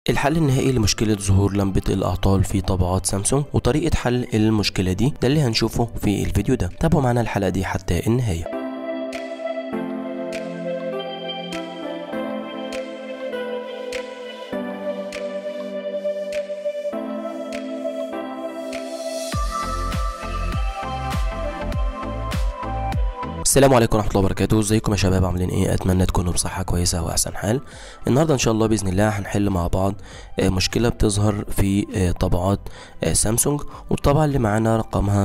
الحل النهائي لمشكلة ظهور لمبة الأعطال في طابعات سامسونج وطريقة حل المشكلة دي ده اللي هنشوفه في الفيديو ده. تابعوا معنا الحلقة دي حتى النهاية. السلام عليكم ورحمة الله وبركاته. ازيكم يا شباب، عاملين ايه؟ اتمنى تكونوا بصحة كويسة واحسن حال. النهاردة ان شاء الله باذن الله هنحل مع بعض مشكلة بتظهر في طبعات سامسونج، والطبعة اللي معانا رقمها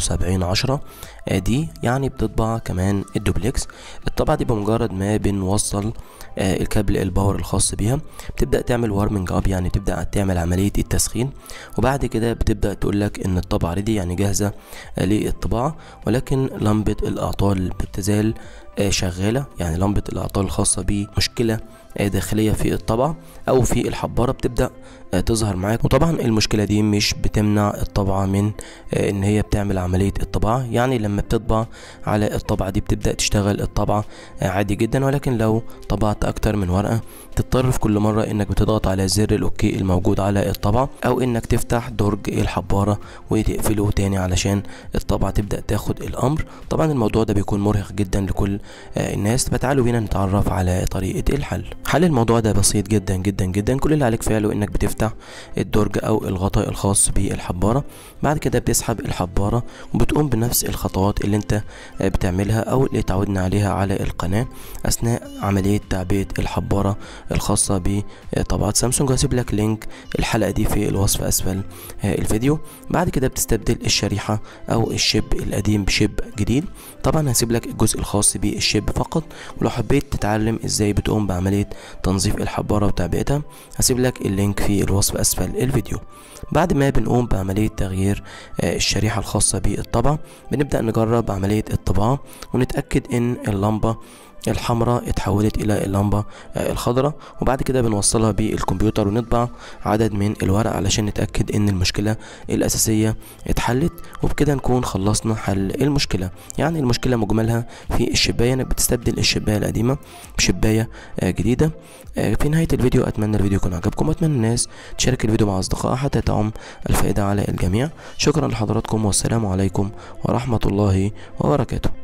7310 دي يعني بتطبع كمان الدوبلكس. الطبعة دي بمجرد ما بنوصل الكابل الباور الخاص بيها بتبدأ تعمل وارمنج اب، يعني تبدأ تعمل عملية التسخين، وبعد كده بتبدأ تقولك ان الطبعة ريدي يعني جاهزة للطباعة، ولكن لمبة الأعطال بتزال شغالة. يعني لمبة الأعطال الخاصة بمشكلة داخلية في الطبعة أو في الحبارة بتبدأ تظهر معاك. وطبعا المشكلة دي مش بتمنع الطبعة من ان هي بتعمل عملية الطباعة، يعني لما بتطبع على الطبعة دي بتبدأ تشتغل الطبعة عادي جدا، ولكن لو طبعت اكتر من ورقة تضطر في كل مرة انك بتضغط على زر الاوكي الموجود على الطبعة، او انك تفتح درج الحبارة وتقفله تاني علشان الطبعة تبدأ تاخد الامر. طبعا الموضوع ده بيكون مرهق جدا لكل الناس، فتعالوا بينا نتعرف على طريقة الحل. حل الموضوع ده بسيط جدا جدا جدا. كل اللي عليك فعله انك بتفتح الدرج او الغطاء الخاص بالحبارة، بعد كده بتسحب الحبارة وبتقوم بنفس الخطوات اللي انت بتعملها او اللي اتعودنا عليها على القناة اثناء عملية تعبئة الحبارة الخاصة بطبعات سامسونج. هسيب لك لينك الحلقة دي في الوصف اسفل الفيديو. بعد كده بتستبدل الشريحة او الشيب القديم بشيب جديد. طبعا هسيب لك الجزء الخاص بالشيب فقط، ولو حبيت تتعلم ازاي بتقوم بعملية تنظيف الحبارة وتعبئتها هسيب لك اللينك في الوصف اسفل الفيديو. بعد ما بنقوم بعملية تغيير الشريحة الخاصة بالطبعة بنبدأ نجرب عملية الطباعة ونتأكد ان اللمبة الحمراء اتحولت الى اللمبة الخضراء، وبعد كده بنوصلها بالكمبيوتر ونطبع عدد من الورق علشان نتأكد ان المشكلة الاساسية اتحلت، وبكده نكون خلصنا حل المشكلة. يعني المشكلة مجملها في الشباية، انك بتستبدل الشباية القديمة بشباية جديدة. في نهاية الفيديو اتمنى الفيديو يكون عجبكم، واتمنى الناس تشارك الفيديو مع اصدقائها حتى تعم الفائدة على الجميع. شكرا لحضراتكم والسلام عليكم ورحمة الله وبركاته.